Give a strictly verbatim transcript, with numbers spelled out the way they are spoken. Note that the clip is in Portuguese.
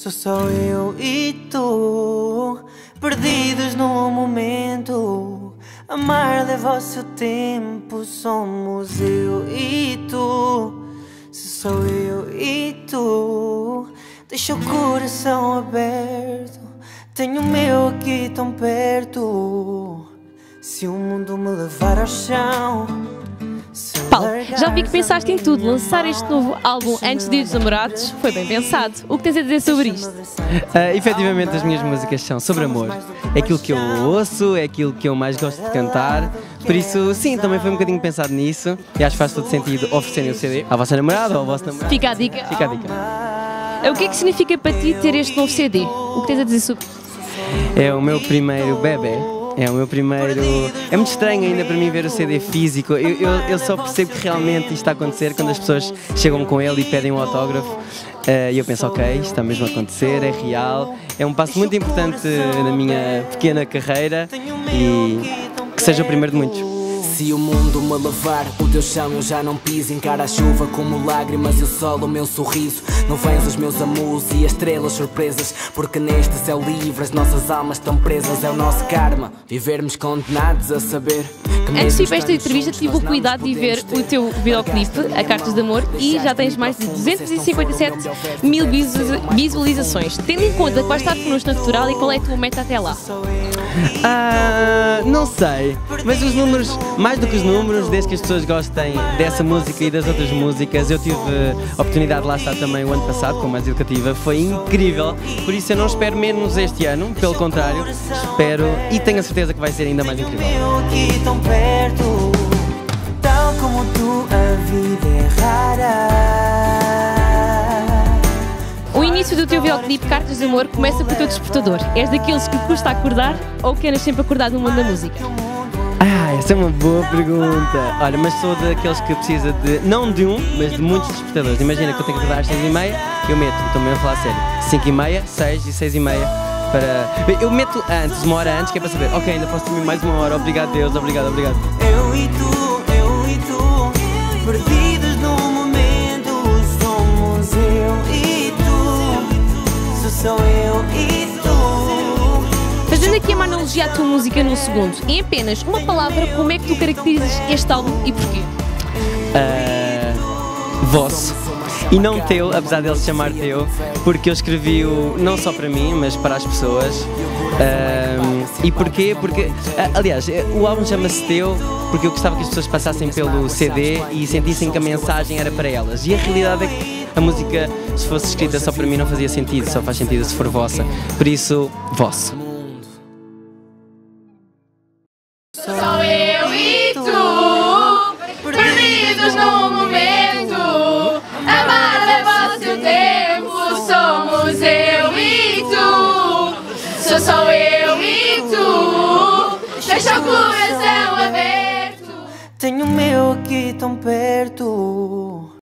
Sou só eu e tu, perdidos num momento. Amar leva o seu tempo. Somos eu e tu. Sou só eu e tu. Deixa o coração aberto. Tenho o meu aqui tão perto. Se o mundo me levar ao chão. Paulo, já vi que pensaste em tudo. Lançar este novo álbum antes de Dia dos Namorados foi bem pensado. O que tens a dizer sobre isto? Uh, efetivamente as minhas músicas são sobre amor. É aquilo que eu ouço, é aquilo que eu mais gosto de cantar. Por isso, sim, também foi um bocadinho pensado nisso. E acho que faz todo sentido oferecerem o C D à vossa namorada ou ao vosso namorado. Fica a dica. Fica a dica. O que é que significa para ti ter este novo C D? O que tens a dizer sobre isto? É o meu primeiro bebê. É o meu primeiro... É muito estranho ainda para mim ver o C D físico. Eu, eu, eu só percebo que realmente isto está a acontecer quando as pessoas chegam com ele e pedem um autógrafo. Uh, e eu penso, ok, isto está mesmo a acontecer, é real. É um passo muito importante na minha pequena carreira e que seja o primeiro de muitos. Se o mundo me levar, o teu chão eu já não piso. Encara a chuva como lágrimas e o sol o meu sorriso. Não vens os meus amus e as estrelas surpresas, porque neste céu livre as nossas almas estão presas. É o nosso karma, vivermos condenados a saber que antes de ir para esta entrevista tive o cuidado de ver o teu videoclipe, A Cartas de Amor, e já tens mais de duzentas e cinquenta e sete mil visualizações. Tendo em conta que vais estar connosco na Futural, e qual é a tua meta até lá? Ah, não sei, mas os números, mais do que os números, desde que as pessoas gostem dessa música e das outras músicas. Eu tive a oportunidade de lá estar também o ano passado com Mais Educativa, foi incrível, por isso eu não espero menos este ano, pelo contrário, espero e tenho a certeza que vai ser ainda mais incrível. Aqui tão perto, tal como tu, a vida é rara. O início do teu videoclipe Cartas de Amor começa com o teu despertador. És daqueles que custa acordar ou que andas sempre acordado no mundo da música? Ah, essa é uma boa pergunta. Olha, mas sou daqueles que precisa de, não de um, mas de muitos despertadores. Imagina que eu tenho que acordar às seis e meia, eu meto, estou mesmo a falar sério, cinco e meia, seis e seis e meia para... Eu meto antes, uma hora antes, que é para saber, ok, ainda posso dormir mais uma hora, obrigado Deus, obrigado, obrigado. Eu e tu, eu e tu, perdidos num momento, somos eu e tu, sou só eu e tu. Fazendo aqui uma analogia à tua música num segundo, em apenas uma palavra, como é que tu caracterizas este álbum e porquê? Uh, vosso. E não teu, apesar dele se chamar teu, porque eu escrevi-o não só para mim, mas para as pessoas. Uh, e porquê? Porque, uh, aliás, o álbum chama-se Teu porque eu gostava que as pessoas passassem pelo C D e sentissem que a mensagem era para elas. E a realidade é que a música, se fosse escrita só para mim, não fazia sentido, só faz sentido se for vossa. Por isso, vosso. Só eu e tu, perdidos num momento. Amar leva o seu tempo. Somos eu e tu. Sou só eu e tu. Deixa o coração aberto. Tenho o meu aqui tão perto.